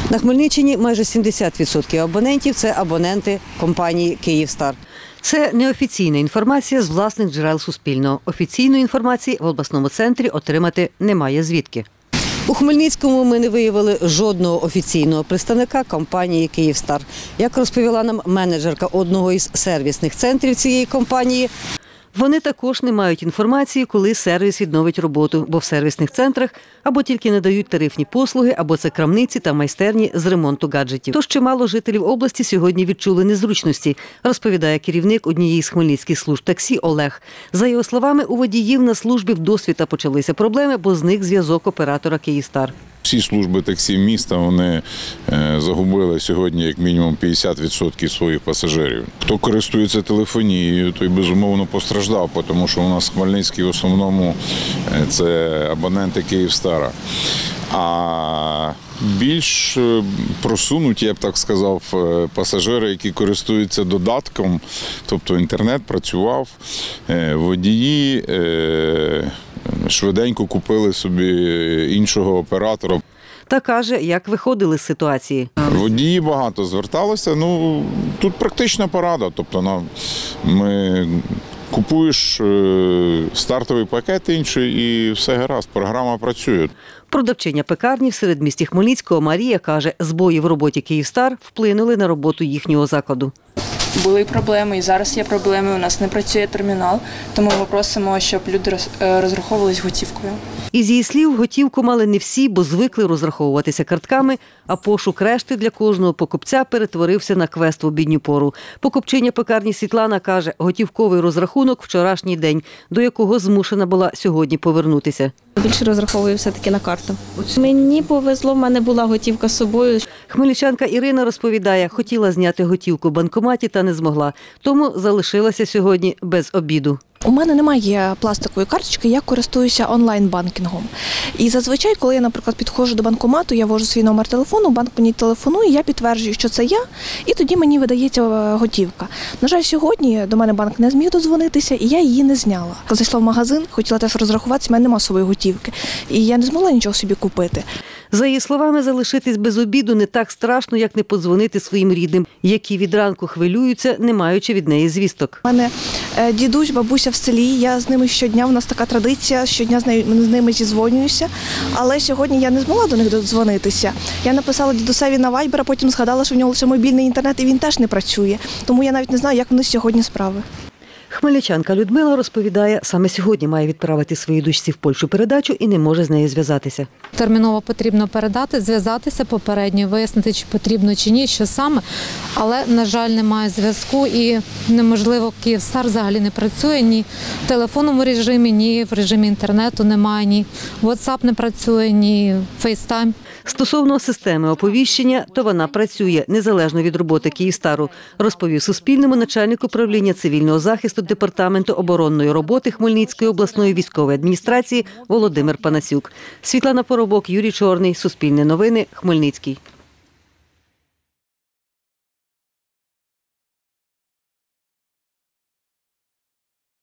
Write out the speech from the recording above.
На Хмельниччині майже 70% абонентів – це абоненти компанії «Київстар». Це неофіційна інформація з власних джерел Суспільного. Офіційної інформації в обласному центрі отримати немає звідки. У Хмельницькому ми не виявили жодного офіційного представника компанії «Київстар». Як розповіла нам менеджерка одного із сервісних центрів цієї компанії, вони також не мають інформації, коли сервіс відновить роботу, бо в сервісних центрах або тільки надають тарифні послуги, або це крамниці та майстерні з ремонту гаджетів. Тож чимало жителів області сьогодні відчули незручності, розповідає керівник однієї з хмельницьких служб таксі Олег. За його словами, у водіїв на службі вдосвіта почалися проблеми, бо зник зв'язок оператора «Київстар». Всі служби таксі міста, вони загубили сьогодні як мінімум 50% своїх пасажирів. Хто користується телефонією, той безумовно постраждав, тому що у нас в Хмельницькій в основному це абоненти «Київстара». А більш просунуті, я б так сказав, пасажири, які користуються додатком, тобто інтернет працював, водії швиденько купили собі іншого оператора. Та каже, як виходили з ситуації. Водії багато зверталися, тут практична порада, тобто купуєш стартовий пакет інший і все гаразд, програма працює. Продавчиня пекарні в середмісті Хмельницького Марія каже, збої в роботі «Київстар» вплинули на роботу їхнього закладу. Були проблеми, і зараз є проблеми, у нас не працює термінал, тому ми просимо, щоб люди розраховувались готівкою. Із її слів, готівку мали не всі, бо звикли розраховуватися картками, а пошук решти для кожного покупця перетворився на квест в обідню пору. Покупчиня пекарні Світлана каже, готівковий розрахунок – вчорашній день, до якого змушена була сьогодні повернутися. Більше розраховую все-таки на карту. Мені повезло, в мене була готівка з собою. Хмельничанка Ірина розповідає, хотіла зняти готівку в банкоматі та не змогла, тому залишилася сьогодні без обіду. У мене немає пластикової карточки, я користуюся онлайн-банкінгом. І зазвичай, коли я, наприклад, підходжу до банкомату, я ввожу свій номер телефону, банк мені телефонує, я підтверджую, що це я, і тоді мені видається готівка. На жаль, сьогодні до мене банк не зміг додзвонитися, і я її не зняла. Зайшла в магазин, хотіла теж розрахуватися, в мене немає своєї готівки, і я не змогла нічого собі купити. За її словами, залишитись без обіду не так страшно, як не подзвонити своїм рідним, які від ранку хвилюються, не маючи від неї звісток. У мене дідусь, бабуся в селі, я з ними щодня, у нас така традиція, щодня з ними зідзвонююся, але сьогодні я не змогла до них додзвонитися. Я написала дідусеві на Viber, а потім згадала, що в нього лише мобільний інтернет і він теж не працює, тому я навіть не знаю, як вони сьогодні справи. Хмельничанка Людмила розповідає, саме сьогодні має відправити своїй дочці в Польщу передачу і не може з нею зв'язатися. Терміново потрібно передати, зв'язатися попередньо, вияснити, чи потрібно, чи ні, що саме. Але, на жаль, немає зв'язку і неможливо, «Київстар» взагалі не працює ні в телефонному режимі, ні в режимі інтернету немає, ні WhatsApp не працює, ні FaceTime. Стосовно системи оповіщення, то вона працює незалежно від роботи «Київстару», розповів Суспільному начальник управління цивільного захисту Департаменту оборонної роботи Хмельницької обласної військової адміністрації Володимир Панасюк. Світлана Поробок, Юрій Чорний, Суспільне новини, Хмельницький.